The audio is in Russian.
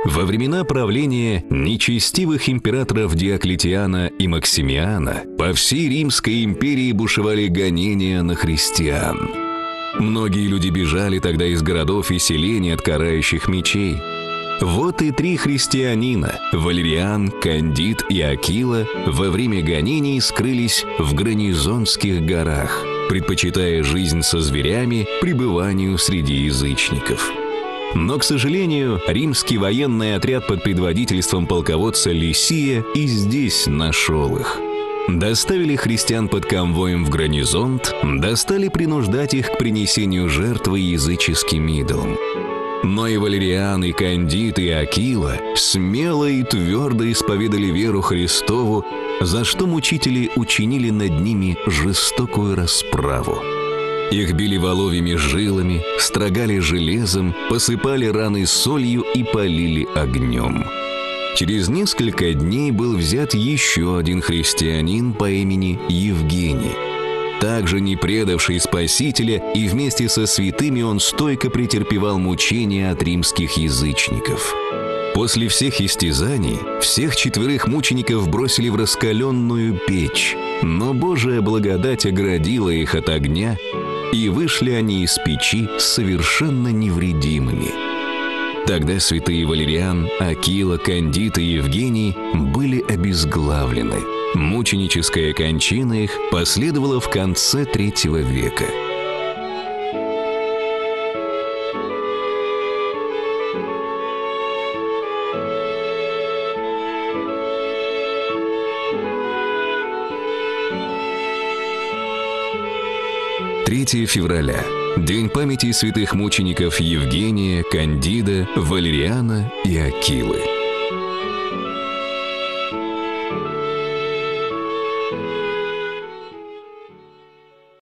Во времена правления нечестивых императоров Диоклетиана и Максимиана по всей Римской империи бушевали гонения на христиан. Многие люди бежали тогда из городов и селений от карающих мечей. Вот и 3 христианина – Валериан, Кандид и Акила – во время гонений скрылись в Гранизонских горах, предпочитая жизнь со зверями пребыванию среди язычников. Но, к сожалению, римский военный отряд под предводительством полководца Лисия и здесь нашел их. Доставили христиан под конвоем в Гранизонт, стали принуждать их к принесению жертвы языческим идолам. Но и Валериан, и Кандид, и Акила смело и твердо исповедали веру Христову, за что мучители учинили над ними жестокую расправу. Их били воловьими жилами, строгали железом, посыпали раны солью и полили огнем. Через несколько дней был взят еще один христианин по имени Евгений. Также не предавший Спасителя, и вместе со святыми он стойко претерпевал мучения от римских язычников. После всех истязаний всех 4 мучеников бросили в раскаленную печь, но Божия благодать оградила их от огня, и вышли они из печи совершенно невредимыми. Тогда святые Валериан, Акила, Кандид и Евгений были обезглавлены. Мученическая кончина их последовала в конце III века. Февраля. День памяти святых мучеников Евгения, Кандида, Валериана и Акилы.